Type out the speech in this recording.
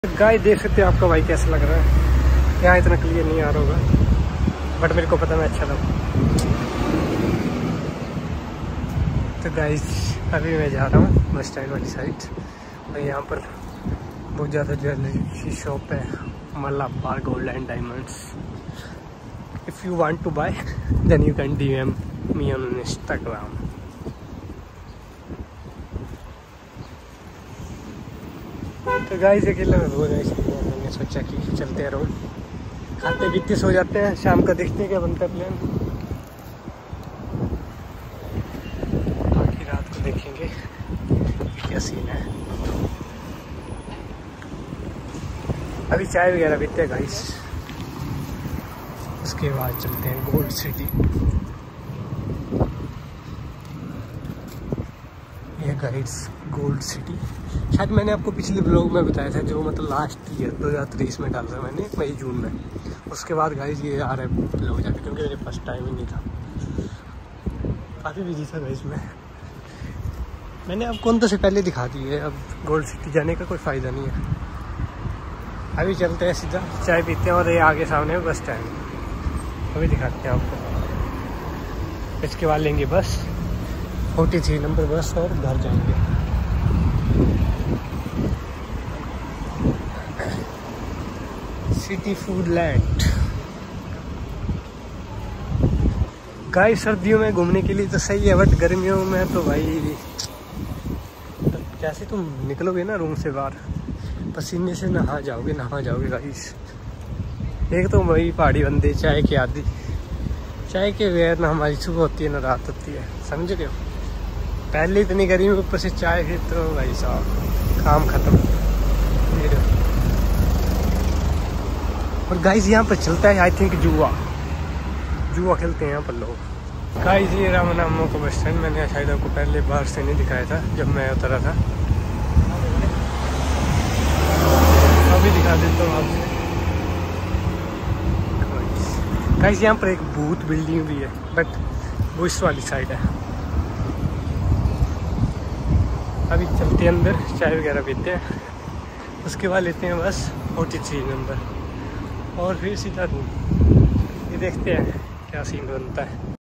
गाय देख सकते हैं, आपका भाई कैसा लग रहा है। यहाँ इतना क्लियर नहीं आ रहा होगा बट मेरे को पता मैं अच्छा था। तो गाइस अभी मैं जा रहा हूँ बस स्टैंड वाली साइड और यहाँ पर बहुत ज़्यादा ज्वेलरी की शॉप है, Malabar gold and diamonds. If you want to buy then you can DM me on Instagram. तो गाइस अकेले में बोल रहे इसलिए मैंने सोचा कि चलते रहो, खाते पीते सो जाते हैं, शाम का देखते हैं क्या बनता है प्लान, बाकी रात को देखेंगे क्या सीन है। अभी चाय वगैरह पीते हैं गाइस, उसके बाद चलते हैं गोल्ड सिटी। ये गाइस गोल्ड सिटी शायद मैंने आपको पिछले ब्लॉग में बताया था, जो मतलब लास्ट ईयर 2023 में डाला था मैंने मई जून में। उसके बाद गाइस ये आ रहा है ब्लॉग जाकर, क्योंकि मेरे फर्स्ट टाइम ही नहीं था, काफ़ी बिजी था गाइस मैंने आपको तो से पहले दिखा दी है। अब गोल्ड सिटी जाने का कोई फ़ायदा नहीं है। अभी चलते हैं सीधा चाय पीते हैं और ये आगे सामने है बस स्टैंड, अभी दिखाते हैं आपको। इसके बाद लेंगे बस 43 नंबर बस और घर जाएंगे। सिटी फूड लैंड गाइस सर्दियों में घूमने के लिए तो सही है, बट गर्मियों में तो भाई तो कैसे तुम निकलोगे ना रूम से बाहर, पसीने से नहा जाओगे गाइस। एक तो वही पहाड़ी बंदे चाय की आदि, चाय के बगैर ना हमारी सुबह होती है ना रात होती है, समझ रहे हो। पहले इतनी गर्मी ऊपर से चाय, फिर तो भाई साहब काम खत्म। और गाइस यहाँ पर चलता है आई थिंक जुआ खेलते हैं यहाँ पर लोग। गाइस ये रामनामो का बस स्टैंड, मैंने शायद आपको पहले बाहर से नहीं दिखाया था जब मैं उतरा था, अभी दिखा देता हूँ आपसे। गाइस यहाँ पर एक भूत बिल्डिंग भी है, बट वो इस वाली साइड है। अभी चलते हैं अंदर, चाय वगैरह पीते हैं, उसके बाद लेते हैं बस 43 नंबर और फिर सीधा रूम। ये देखते हैं क्या सीन बनता है।